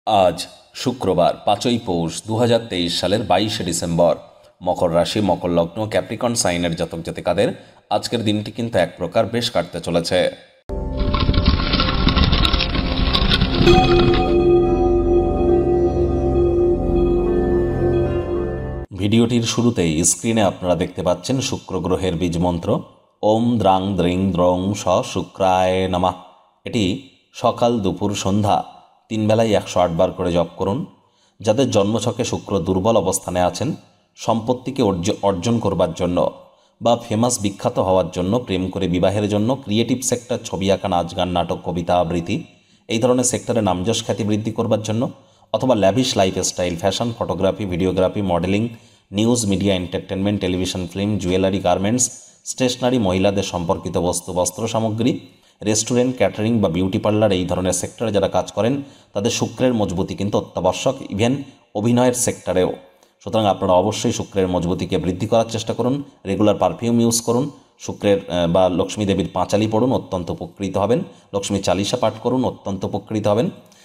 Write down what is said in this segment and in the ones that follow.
আজ শুক্রবার ৫ই পৌষ ২০২৩ সালের ২২শে ডিসেম্বর। মকর রাশি, মকর লগ্ন, ক্যাপ্রিকন সাইনের জাতক জাতিকাদের আজকের দিনটি কিন্তু এক প্রকার বেশ কাটতে চলেছে। ভিডিওটির শুরুতেই স্ক্রিনে আপনারা দেখতে পাচ্ছেন শুক্র গ্রহের বীজ মন্ত্র ওম দ্রাং দ্রিং দ্রং স শুক্রায় নমঃ। এটি সকাল, দুপুর, সন্ধ্যা ৩ বেলায় ১০৮ বার করে জপ করুন। যাদের জন্মছকে শুক্র দুর্বল অবস্থানে আছেন, সম্পত্তিকে অর্জন করবার জন্য বা ফেমাস বিখ্যাত হওয়ার জন্য, প্রেম করে বিবাহের জন্য, ক্রিয়েটিভ সেক্টর, ছবি আঁকা, নাচ গান, নাটক, কবিতা আবৃত্তি এই ধরনের সেক্টরে নামযশ খ্যাতি বৃদ্ধি করবার জন্য, অথবা lavish lifestyle, fashion, photography, videography, modelling, news, media, entertainment, television, film, jewellery, garments, stationery, মহিলাদের সম্পর্কিত বস্তু, বস্ত্র সামগ্রী, রেস্টুরেন্ট, ক্যাটারিং বা বিউটি পার্লার এই ধরনের সেক্টরে যারা কাজ করেন তাদের শুক্রের মজবুতি কিন্তু অত্যাবশ্যক, ইভেন অভিনয়ের সেক্টরেও। সুতরাং আপনারা অবশ্যই শুক্রের মজবুতিকে বৃদ্ধি করার চেষ্টা করুন। রেগুলার পারফিউম ইউজ করুন। শুক্রের বা লক্ষ্মী দেবীর পাঁচালি পড়ুন, অত্যন্ত উপকৃত হবেন। লক্ষ্মী চালিসা পাঠ করুন, অত্যন্ত উপকৃত হবেন।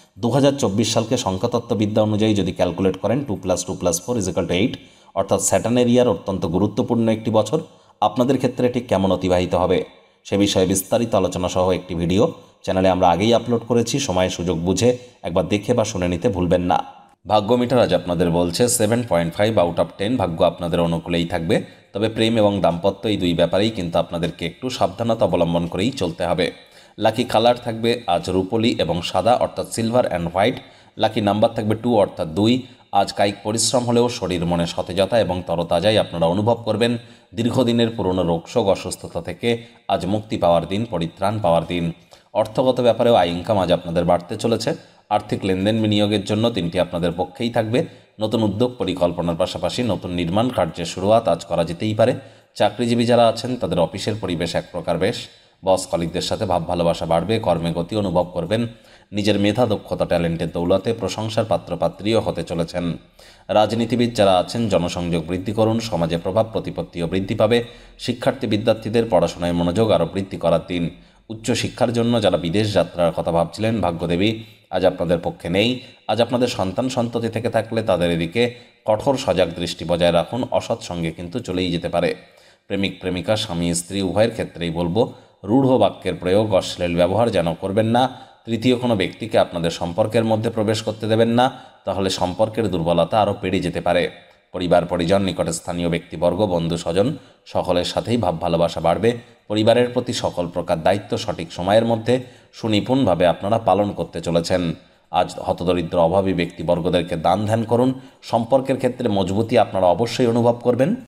২০২৪ সালকে সংখ্যাতত্ত্ববিদ্যা অনুযায়ী যদি ক্যালকুলেট করেন 2+2+4 = 8, অর্থাৎ স্যাটার্নের ইয়ার অত্যন্ত গুরুত্বপূর্ণ একটি বছর। আপনাদের ক্ষেত্রে ঠিক কেমন অতিবাহিত হবে সে বিষয়ে বিস্তারিত আলোচনা সহ একটি ভিডিও চ্যানেলে আমরা আগেই আপলোড করেছি। সময় সুযোগ বুঝে একবার দেখে বা শুনে নিতে ভুলবেন না। ভাগ্য মিটার আজ আপনাদের বলছে 7.5 আউট অফ 10 ভাগ্য আপনাদের অনুকূলেই থাকবে। তবে প্রেম এবং দাম্পত্য এই দুই ব্যাপারেই কিন্তু আপনাদেরকে একটু সাবধানতা অবলম্বন করেই চলতে হবে। লাকি কালার থাকবে আজ রূপলি এবং সাদা, অর্থাৎ silver and white. Lucky number থাকবে 2, অর্থাৎ 2। আজ কায়িক পরিশ্রম হলেও শরীর মনে সতেজতা এবং তরতাজাই আপনারা অনুভব করবেন। দীর্ঘদিনের পুরনো রোগশোক, অসুস্থতা থেকে আজ মুক্তি পাওয়ার দিন, পরিত্রাণ পাওয়ার দিন। অর্থগত ব্যাপারেও আয় ইনকাম আজ আপনাদের বাড়তে চলেছে। আর্থিক লেনদেন বিনিয়োগের জন্য দিনটি আপনাদের পক্ষেই থাকবে। নতুন উদ্যোগ পরিকল্পনার পাশাপাশি নতুন নির্মাণ কার্যের শুরুয়াত আজ করা যেতেই পারে। চাকরিজীবী যারা আছেন তাদের অফিসের পরিবেশ এক প্রকার বেশ। বস কলিগদের সাথে ভাব ভালোবাসা বাড়বে, কর্মে গতি অনুভব করবেন। নিজের মেধা, দক্ষতা, ট্যালেন্টের দৌলতে প্রশংসার পাত্রপাত্রীও হতে চলেছেন। রাজনীতিবিদ যারা আছেন জনসংযোগ বৃদ্ধি করুন, সমাজে প্রভাব প্রতিপত্তিও বৃদ্ধি পাবে। শিক্ষার্থী বিদ্যার্থীদের পড়াশোনায় মনোযোগ আরও বৃদ্ধি করার দিন। উচ্চশিক্ষার জন্য যারা বিদেশ যাত্রার কথা ভাবছিলেন, ভাগ্যদেবী আজ আপনাদের পক্ষে নেই। আজ আপনাদের সন্তান সন্ততি থেকে থাকলে তাদের এদিকে কঠোর সজাগ দৃষ্টি বজায় রাখুন, অসৎ সঙ্গে কিন্তু চলেই যেতে পারে। প্রেমিক প্রেমিকা, স্বামী স্ত্রী উভয়ের ক্ষেত্রেই বলবো রূঢ় বাক্যের প্রয়োগ, অশ্লীল ব্যবহার যেন করবেন না। তৃতীয় কোনো ব্যক্তিকে আপনাদের সম্পর্কের মধ্যে প্রবেশ করতে দেবেন না, তাহলে সম্পর্কের দুর্বলতা আরও বেড়ে যেতে পারে। পরিবার পরিজন, নিকটে স্থানীয় ব্যক্তিবর্গ, বন্ধু স্বজন সকলের সাথেই ভাব ভালোবাসা বাড়বে। পরিবারের প্রতি সকল প্রকার দায়িত্ব সঠিক সময়ের মধ্যে সুনিপুণভাবে আপনারা পালন করতে চলেছেন। আজ হতদরিদ্র অভাবী ব্যক্তিবর্গদেরকে দান ধ্যান করুন। সম্পর্কের ক্ষেত্রে মজবুতি আপনারা অবশ্যই অনুভব করবেন।